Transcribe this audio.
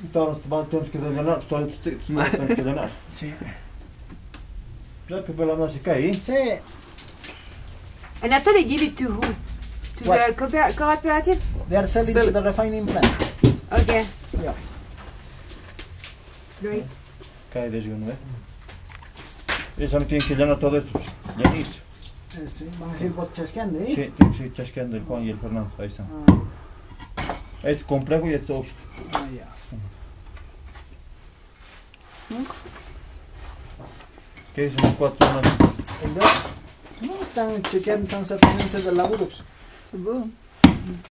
Temos que ordenar, temos que ordenar. Sí. Já que pela nossa cair. Sí. And after they give it to who? To What? the cooperative? They are selling Sell to it. the refining plant. Okay. Yeah. Great. Cai de junho, né? Isso não tem que olhar todo esto. Ya nisso. Sí. Vamos a ir por chasqueando, ¿eh? Sí, tem que ir chasqueando el Juan y el Fernando. Ahí está. Es complejo y es obsto. Ah, ya. ¿Qué dicen los 4 zonas? No, están chequeando, están haciendo del laburo. Boom.